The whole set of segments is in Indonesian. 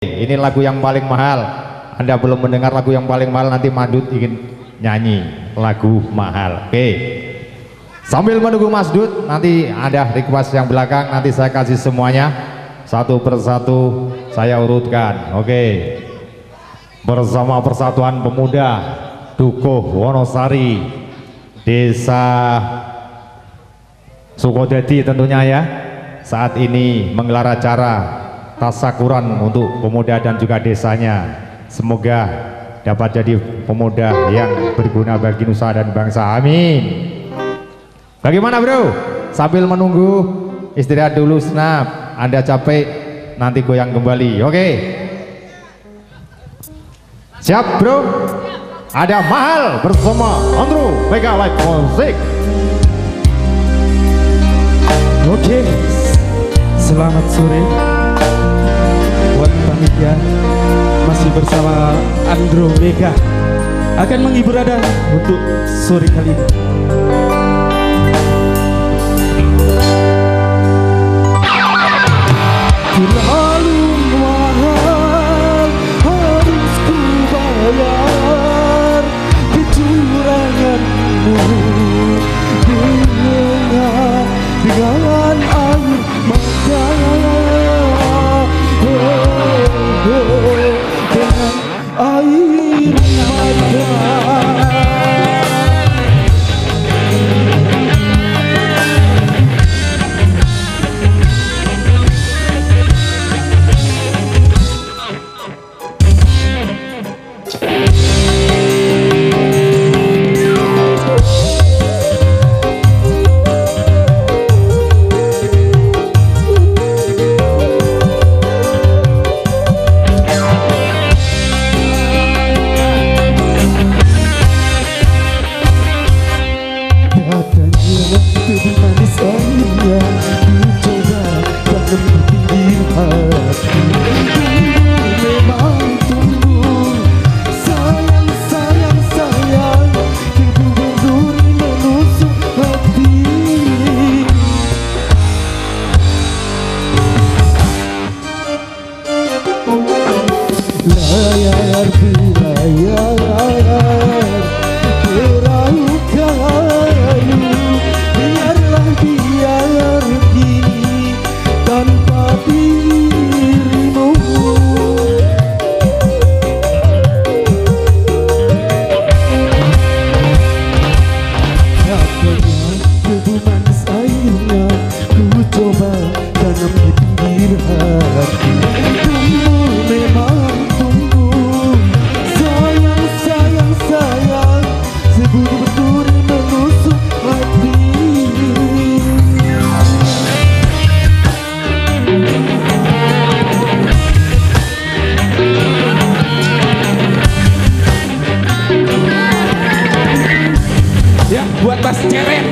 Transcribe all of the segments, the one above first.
Ini lagu yang paling mahal. Anda belum mendengar lagu yang paling mahal, nanti Madut ingin nyanyi lagu mahal. Oke. Sambil menunggu Mas Dut, nanti ada request yang belakang, nanti saya kasih semuanya satu persatu saya urutkan. Oke. Bersama Persatuan Pemuda Dukuh Wonosari, Desa Sukodadi tentunya ya, saat ini menggelar acara tasakuran untuk pemuda dan juga desanya. Semoga dapat jadi pemuda yang berguna bagi nusa dan bangsa, amin. Bagaimana bro? Sambil menunggu, istirahat dulu senap. Anda capek, nanti goyang kembali. Oke, siap bro? Ada mahal bersama Andrew Mega Live Music. Oke, selamat sore buat panitia. Masih bersama Andrew Mega akan menghibur Anda untuk sore kali ini. Terlalu mahal harus ku bayar kecuranganmu dengan air mata, dengan air mata. Buat Mas Ceret.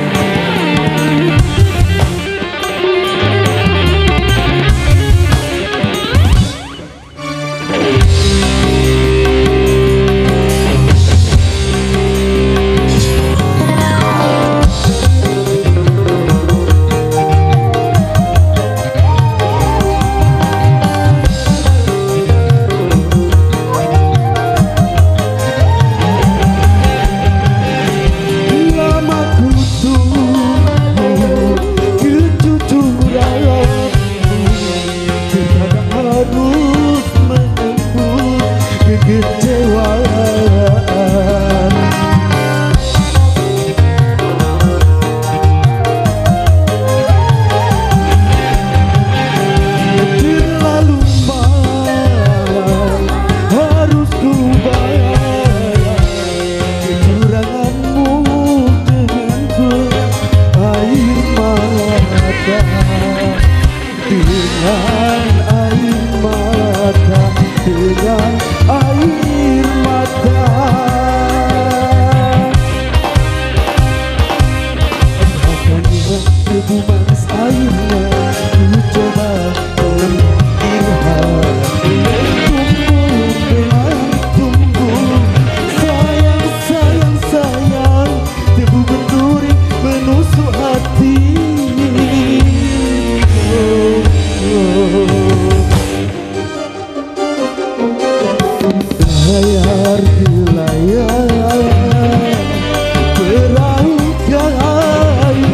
biar gelayang perahu kayu,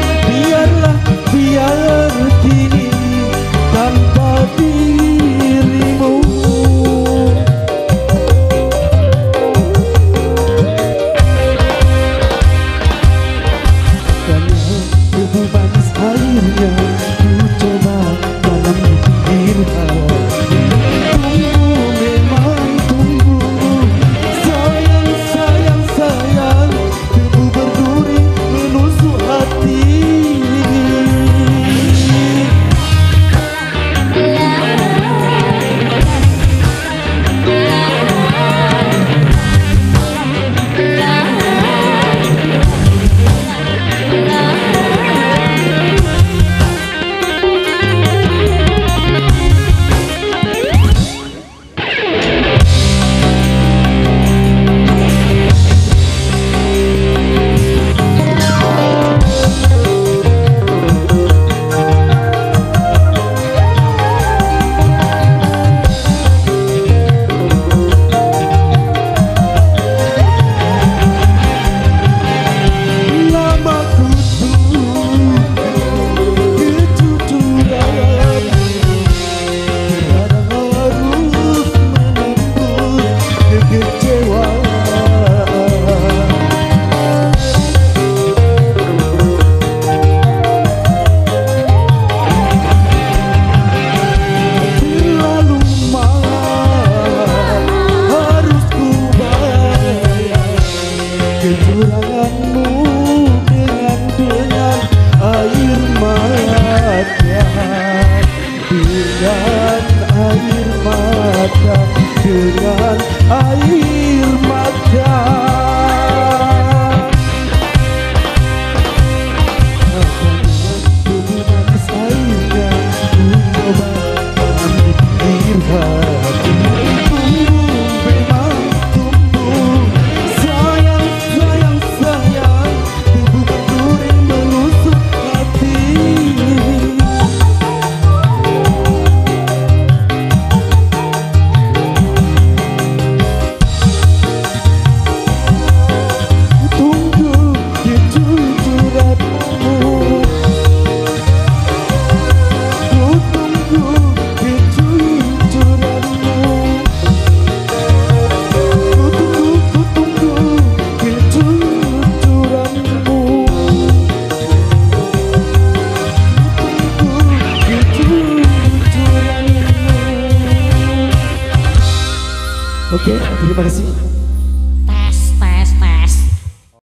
biar kini tanpa dirimu. Karena debu manis airnya ku coba dalam pinggir hati. Tunggu memang tunggu, sayang sayang sayang, debu berduri menusuk hati. Kecuranganmu dengan air mata, dengan air mata, dengan air mata. Debu manis airnya ku coba dalam pinggir hati. Oke, terima kasih.